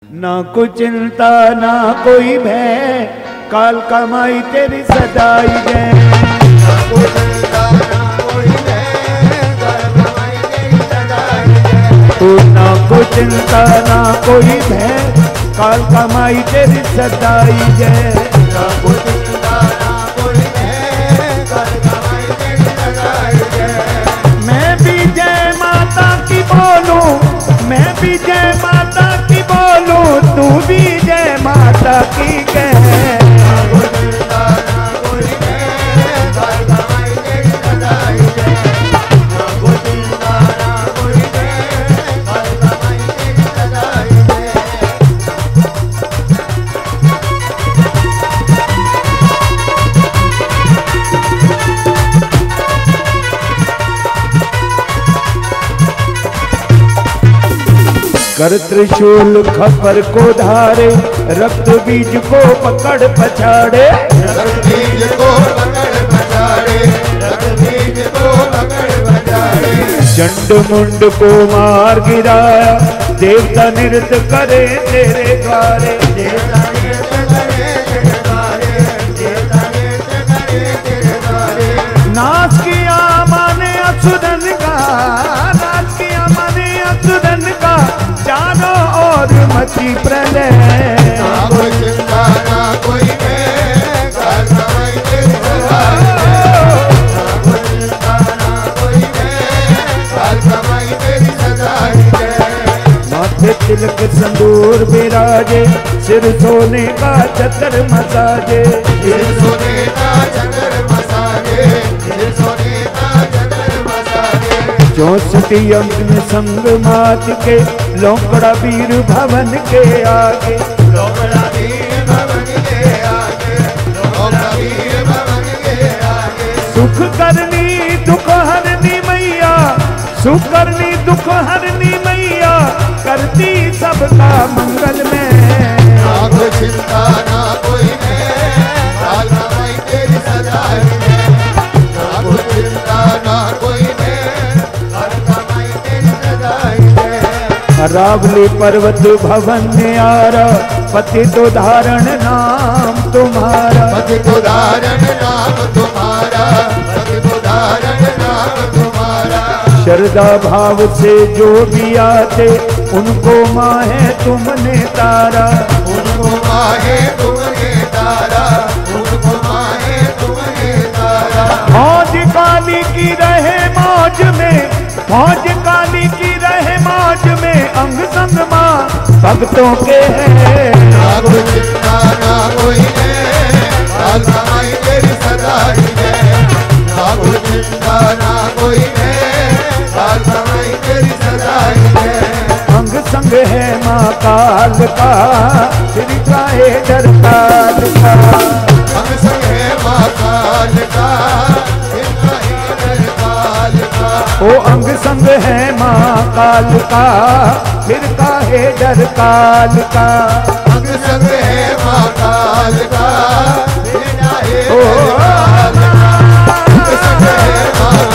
ना कोई चिंता ना कोई भय, काल कमाई तेरी सदाई जय। ना कोई चिंता ना कोई भय, काल कमाई तेरी सदाई जय। ना कोई चिंता ना कोई भय, काल कमाई तेरी सदाई जय। ना कोई चिंता ना कोई भय, काल कमाई तेरी सदाई जय। मैं भी जय माता की बोलूं, मैं भी जय माता की बोलूं, तू भी जय माता की कह। ना कोई चिंता ना कोई भय, काल कमाई तेरी सदाई जय। ना कोई चिंता ना कोई भय, काल कमाई तेरी सदाई जय। कर त्रिशूल खपर को धारे, रक्त बीज को पकड़ पछाड़े। रक्त बीज को पकड़ पछाड़े, रक्त बीज को पकड़ पछाड़े। चंड मुंड को मार गिराया, देवता नृत्य करे तेरे द्वारे। देवता नृत्य करे तेरे द्वारे, देवता नृत्य करे तेरे द्वारे। नाच किया माने असुरन का, नाच किया माने असुरन का, चारों ओर मची प्रलय। ना कोई चिंता ना कोई भय, काल कमाई तेरी सदाई जय। ना कोई चिंता ना कोई भय, काल कमाई तेरी सदाई जय। माथे तिलक संदूर विराजे, सिर सोने का चक्र मसाजे। दिल सोने का चक्र मसाजे, दिल सोने का चक्र मसाजे। 64 अंक में संग मात के, लोकड़ा वीर भवन के आगे। लोकड़ा वीर भवन के आगे, लोकड़ा वीर भवन के आगे। सुख करनी दुख हरनी मैया, सुख करनी दुख हरनी मैया, करती सबका मंगल में। ना कोई चिंता ना कोई भय, काल कमाई तेरी सदाई जय। ना कोई चिंता ना कोई भय, काल कमाई तेरी सदाई जय। अरावली पर्वत भवन न्यारा, पति तो धारण नाम तुम्हारा। पति को धारण नाम तुम्हारा, पति को धारण नाम तुम्हारा। श्रद्धा भाव से जो भी आते, उनको माहे तुमने तारा। उनको माहे तुमने तारा, उनको माहे तुमने तारा। मौज काली की रहे मौज में, मौज काली की रहे मौज में, अंग संग माँ भक्तों के है। ना कोई चिंता ना कोई भय, काल कमाई तेरी सदाई जय। ना कोई चिंता ना कोई भय, काल कमाई तेरी सदाई जय। अंग संग है माँ काल का, श्री काहे डर काल का। अंग संग है माँ काल का, फिर काहे डर काल का। ओ अंग संग है माँ काल का, फिर काहे डर काल का। अंग संग है माँ काल का, फिर काहे डर काल का। अंग संग है माँ